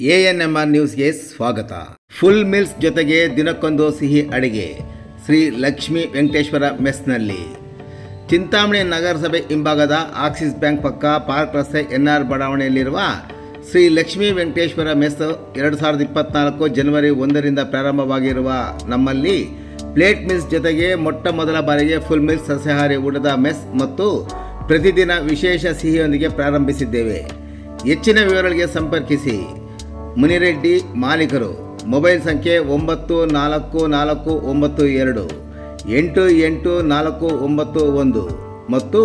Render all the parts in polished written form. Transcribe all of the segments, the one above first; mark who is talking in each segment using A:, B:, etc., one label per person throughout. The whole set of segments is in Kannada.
A: ANMR ನ್ಯೂಸ್ಗೆ ಸ್ವಾಗತ. ಫುಲ್ ಮಿಲ್ಸ್ ಜೊತೆಗೆ ದಿನಕ್ಕೊಂದು ಸಿಹಿ ಅಡಿಗೆ ಶ್ರೀ ಲಕ್ಷ್ಮೀ ವೆಂಕಟೇಶ್ವರ ಮೆಸ್ನಲ್ಲಿ. ಚಿಂತಾಮಣಿ ನಗರಸಭೆ ಹಿಂಭಾಗದ ಆಕ್ಸಿಸ್ ಬ್ಯಾಂಕ್ ಪಕ್ಕ ಪಾರ್ಕ್ ರಸ್ತೆ NR ಬಡಾವಣೆಯಲ್ಲಿರುವ ಶ್ರೀ ಲಕ್ಷ್ಮೀ ವೆಂಕಟೇಶ್ವರ ಮೆಸ್ 2024 ಜನವರಿ 1ರಿಂದ ಪ್ರಾರಂಭವಾಗಿರುವ ನಮ್ಮಲ್ಲಿ ಪ್ಲೇಟ್ ಮಿಲ್ಸ್ ಜೊತೆಗೆ ಮೊಟ್ಟ ಮೊದಲ ಬಾರಿಗೆ ಫುಲ್ ಮಿಲ್ಸ್ ಸಸ್ಯಾಹಾರಿ ಊಟದ ಮೆಸ್ ಮತ್ತು ಪ್ರತಿದಿನ ವಿಶೇಷ ಸಿಹಿಯೊಂದಿಗೆ ಪ್ರಾರಂಭಿಸಿದ್ದೇವೆ. ಹೆಚ್ಚಿನ ವಿವರಗಳಿಗೆ ಸಂಪರ್ಕಿಸಿ. ಮುನಿರೆಡ್ಡಿ, ಮಾಲೀಕರು. ಮೊಬೈಲ್ ಸಂಖ್ಯೆ 9492884491 ಮತ್ತು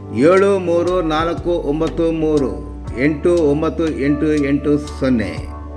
A: 7349389880.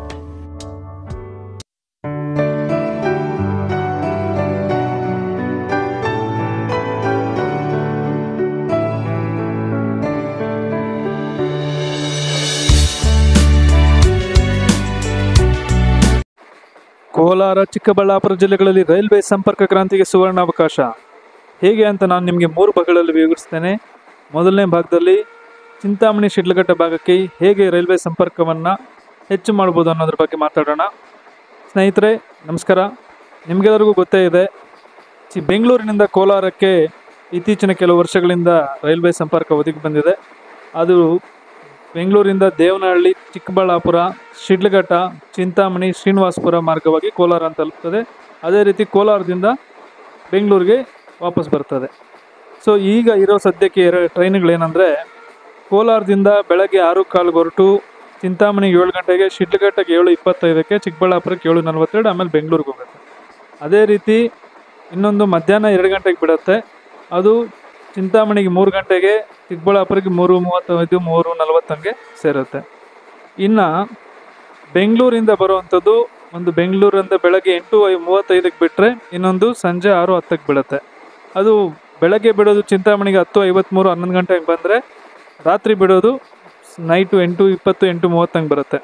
B: ಕೋಲಾರ, ಚಿಕ್ಕಬಳ್ಳಾಪುರ ಜಿಲ್ಲೆಗಳಲ್ಲಿ ರೈಲ್ವೆ ಸಂಪರ್ಕ ಕ್ರಾಂತಿಗೆ ಸುವರ್ಣಾವಕಾಶ. ಹೇಗೆ ಅಂತ ನಾನು ನಿಮಗೆ 3 ಭಾಗಗಳಲ್ಲಿ ವಿವರಿಸ್ತೇನೆ. ಮೊದಲನೇ ಭಾಗದಲ್ಲಿ ಚಿಂತಾಮಣಿ ಶಿಡ್ಲಘಟ್ಟ ಭಾಗಕ್ಕೆ ಹೇಗೆ ರೈಲ್ವೆ ಸಂಪರ್ಕವನ್ನು ಹೆಚ್ಚು ಮಾಡ್ಬೋದು ಅನ್ನೋದ್ರ ಬಗ್ಗೆ ಮಾತಾಡೋಣ. ಸ್ನೇಹಿತರೆ ನಮಸ್ಕಾರ. ನಿಮಗೆಲ್ಲರಿಗೂ ಗೊತ್ತೇ ಇದೆ, ಬೆಂಗಳೂರಿನಿಂದ ಕೋಲಾರಕ್ಕೆ ಇತ್ತೀಚಿನ ಕೆಲವು ವರ್ಷಗಳಿಂದ ರೈಲ್ವೆ ಸಂಪರ್ಕ ಒದಗಿ ಬಂದಿದೆ. ಅದು ಬೆಂಗಳೂರಿಂದ ದೇವನಹಳ್ಳಿ, ಚಿಕ್ಕಬಳ್ಳಾಪುರ, ಶಿಡ್ಲಘಟ್ಟ, ಚಿಂತಾಮಣಿ, ಶ್ರೀನಿವಾಸಪುರ ಮಾರ್ಗವಾಗಿ ಕೋಲಾರ ಅಂತ ತಲುಪ್ತದೆ. ಅದೇ ರೀತಿ ಕೋಲಾರದಿಂದ ಬೆಂಗಳೂರಿಗೆ ವಾಪಸ್ ಬರ್ತದೆ. ಸೊ ಈಗ ಇರೋ ಸದ್ಯಕ್ಕೆ 2 ಟ್ರೈನ್ಗಳೇನೆಂದರೆ, ಕೋಲಾರದಿಂದ ಬೆಳಗ್ಗೆ 6:15 ಹೊರಟು ಚಿಂತಾಮಣಿಗೆ 7 ಗಂಟೆಗೆ, ಶಿಡ್ಲಘಟ್ಟಕ್ಕೆ 7:25ಕ್ಕೆ, ಚಿಕ್ಕಬಳ್ಳಾಪುರಕ್ಕೆ 7:42, ಆಮೇಲೆ ಬೆಂಗಳೂರಿಗೆ ಹೋಗುತ್ತೆ. ಅದೇ ರೀತಿ ಇನ್ನೊಂದು ಮಧ್ಯಾಹ್ನ 2 ಗಂಟೆಗೆ ಬಿಡುತ್ತೆ. ಅದು ಚಿಂತಾಮಣಿಗೆ 3 ಗಂಟೆಗೆ, ಚಿಕ್ಕಬಳ್ಳಾಪುರಕ್ಕೆ 3:35, 3:40 ಸೇರುತ್ತೆ. ಇನ್ನು ಬೆಂಗಳೂರಿಂದ ಬರುವಂಥದ್ದು ಒಂದು ಬೆಂಗಳೂರಿಂದ ಬೆಳಗ್ಗೆ 8:35ಕ್ಕೆ ಬಿಟ್ಟರೆ, ಇನ್ನೊಂದು ಸಂಜೆ 6:10ಕ್ಕೆ ಬಿಡುತ್ತೆ. ಅದು ಬೆಳಗ್ಗೆ ಬಿಡೋದು ಚಿಂತಾಮಣಿಗೆ 10:53, 11 ಗಂಟೆಗೆ ಬಂದರೆ, ರಾತ್ರಿ ಬಿಡೋದು ನೈಟು 8:20, 8:30 ಬರುತ್ತೆ.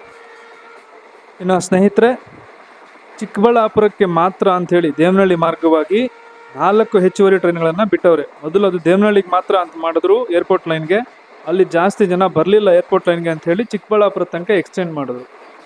B: ಇನ್ನು ಸ್ನೇಹಿತರೆ, ಚಿಕ್ಕಬಳ್ಳಾಪುರಕ್ಕೆ ಮಾತ್ರ ಅಂಥೇಳಿ ದೇವನಹಳ್ಳಿ ಮಾರ್ಗವಾಗಿ 4 ಹೆಚ್ಚುವರಿ ಟ್ರೈನ್ಗಳನ್ನು ಬಿಟ್ಟವ್ರೆ. ಮೊದಲು ಅದು ದೇವನಹಳ್ಳಿಗೆ ಮಾತ್ರ ಅಂತ ಮಾಡಿದ್ರು ಏರ್ಪೋರ್ಟ್ ಲೈನ್ಗೆ. ಅಲ್ಲಿ ಜಾಸ್ತಿ ಜನ ಬರಲಿಲ್ಲ ಏರ್ಪೋರ್ಟ್ ಲೈನ್ಗೆ ಅಂಥೇಳಿ ಚಿಕ್ಕಬಳ್ಳಾಪುರ ತನಕ ಎಕ್ಸ್ಟೆಂಡ್ ಮಾಡಿದ್ರು.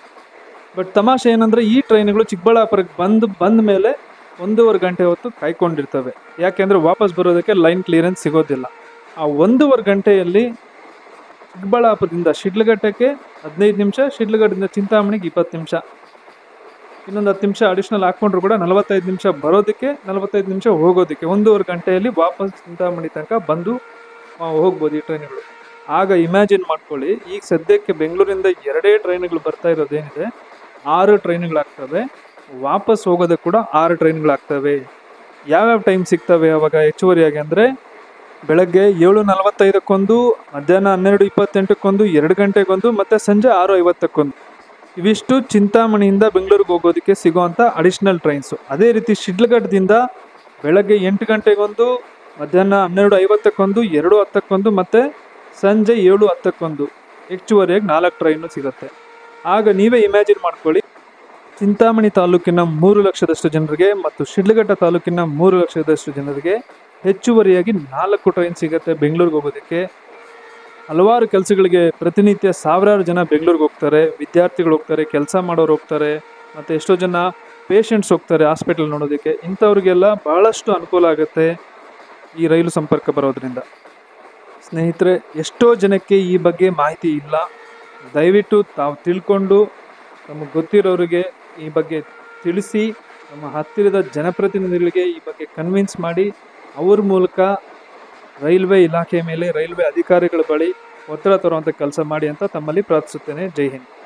B: ಬಟ್ ತಮಾಷೆ ಏನಂದರೆ, ಈ ಟ್ರೈನ್ಗಳು ಚಿಕ್ಕಬಳ್ಳಾಪುರಕ್ಕೆ ಬಂದ ಮೇಲೆ 1.5 ಗಂಟೆ ಹೊತ್ತು ಕಾಯ್ಕೊಂಡಿರ್ತವೆ. ಯಾಕೆಂದರೆ ವಾಪಸ್ ಬರೋದಕ್ಕೆ ಲೈನ್ ಕ್ಲಿಯರೆನ್ಸ್ ಸಿಗೋದಿಲ್ಲ. ಆ 1.5 ಗಂಟೆಯಲ್ಲಿ ಚಿಕ್ಕಬಳ್ಳಾಪುರದಿಂದ ಶಿಡ್ಲಘಟ್ಟಕ್ಕೆ 15 ನಿಮಿಷ, ಶಿಡ್ಲಘಟ್ಟದಿಂದ ಚಿಂತಾಮಣಿಗೆ 20 ನಿಮಿಷ, ಇನ್ನೊಂದು 10 ನಿಮಿಷ ಅಡಿಷ್ನಲ್ ಹಾಕ್ಕೊಂಡ್ರು ಕೂಡ 45 ನಿಮಿಷ ಬರೋದಕ್ಕೆ, 45 ನಿಮಿಷ ಹೋಗೋದಕ್ಕೆ. 1.5 ಗಂಟೆಯಲ್ಲಿ ವಾಪಸ್ ಚಿಂತಾಮಣಿ ತನಕ ಬಂದು ಹೋಗ್ಬೋದು ಈ ಟ್ರೈನ್ಗಳು. ಆಗ ಇಮ್ಯಾಜಿನ್ ಮಾಡ್ಕೊಳ್ಳಿ, ಈಗ ಸದ್ಯಕ್ಕೆ ಬೆಂಗಳೂರಿಂದ 2 ಟ್ರೈನ್ಗಳು ಬರ್ತಾ ಇರೋದೇನಿದೆ, 6 ಟ್ರೈನ್ಗಳಾಗ್ತವೆ. ವಾಪಸ್ ಹೋಗೋದಕ್ಕೆ ಕೂಡ 6 ಟ್ರೈನ್ಗಳಾಗ್ತವೆ. ಯಾವ್ಯಾವ ಟೈಮ್ ಸಿಗ್ತವೆ ಅವಾಗ ಹೆಚ್ಚುವರಿಯಾಗಿ ಅಂದರೆ, ಬೆಳಗ್ಗೆ 7:45ಕ್ಕೊಂದು, ಮಧ್ಯಾಹ್ನ 12:28ಕ್ಕೊಂದು, 2 ಗಂಟೆಗೊಂದು, ಮತ್ತು ಸಂಜೆ 6:50ಕ್ಕೊಂದು. ಇವಿಷ್ಟು ಚಿಂತಾಮಣಿಯಿಂದ ಬೆಂಗಳೂರಿಗೆ ಹೋಗೋದಕ್ಕೆ ಸಿಗೋವಂಥ ಅಡಿಷ್ನಲ್ ಟ್ರೈನ್ಸು. ಅದೇ ರೀತಿ ಶಿಡ್ಲಘಟ್ಟದಿಂದ ಬೆಳಗ್ಗೆ 8 ಗಂಟೆಗೊಂದು, ಮಧ್ಯಾಹ್ನ 12:50ಕ್ಕೊಂದು, 2:10ಕ್ಕೊಂದು, ಮತ್ತು ಸಂಜೆ 7:10ಕ್ಕೊಂದು ಹೆಚ್ಚುವರಿಯಾಗಿ 4 ಟ್ರೈನು ಸಿಗುತ್ತೆ. ಆಗ ನೀವೇ ಇಮ್ಯಾಜಿನ್ ಮಾಡ್ಕೊಳ್ಳಿ, ಚಿಂತಾಮಣಿ ತಾಲೂಕಿನ 3 ಲಕ್ಷದಷ್ಟು ಜನರಿಗೆ ಮತ್ತು ಶಿಡ್ಲಘಟ್ಟ ತಾಲೂಕಿನ 3 ಲಕ್ಷದಷ್ಟು ಜನರಿಗೆ ಹೆಚ್ಚುವರಿಯಾಗಿ 4 ಟ್ರೈನ್ ಸಿಗುತ್ತೆ ಬೆಂಗಳೂರಿಗೆ ಹೋಗೋದಕ್ಕೆ. ಹಲವಾರು ಕೆಲಸಗಳಿಗೆ ಪ್ರತಿನಿತ್ಯ ಸಾವಿರಾರು ಜನ ಬೆಂಗಳೂರಿಗೆ ಹೋಗ್ತಾರೆ. ವಿದ್ಯಾರ್ಥಿಗಳು ಹೋಗ್ತಾರೆ, ಕೆಲಸ ಮಾಡೋರು ಹೋಗ್ತಾರೆ, ಮತ್ತು ಎಷ್ಟೋ ಜನ ಪೇಷಂಟ್ಸ್ ಹೋಗ್ತಾರೆ ಹಾಸ್ಪಿಟಲ್ ನೋಡೋದಕ್ಕೆ. ಇಂಥವ್ರಿಗೆಲ್ಲ ಬಹಳಷ್ಟು ಅನುಕೂಲ ಆಗುತ್ತೆ ಈ ರೈಲು ಸಂಪರ್ಕ ಬರೋದ್ರಿಂದ. ಸ್ನೇಹಿತರೆ, ಎಷ್ಟೋ ಜನಕ್ಕೆ ಈ ಬಗ್ಗೆ ಮಾಹಿತಿ ಇಲ್ಲ. ದಯವಿಟ್ಟು ತಾವು ತಿಳ್ಕೊಂಡು ತಮಗೆ ಗೊತ್ತಿರೋರಿಗೆ ಈ ಬಗ್ಗೆ ತಿಳಿಸಿ, ನಮ್ಮ ಹತ್ತಿರದ ಜನಪ್ರತಿನಿಧಿಗಳಿಗೆ ಈ ಬಗ್ಗೆ ಕನ್ವಿನ್ಸ್ ಮಾಡಿ, ಅವ್ರ ಮೂಲಕ ರೈಲ್ವೆ ಇಲಾಖೆ ಮೇಲೆ, ರೈಲ್ವೆ ಅಧಿಕಾರಿಗಳ ಬಳಿ ಒತ್ತಡ ತರುವಂಥ ಕೆಲಸ ಮಾಡಿ ಅಂತ ತಮ್ಮಲ್ಲಿ ಪ್ರಾರ್ಥಿಸುತ್ತೇನೆ. ಜೈ ಹಿಂದ್.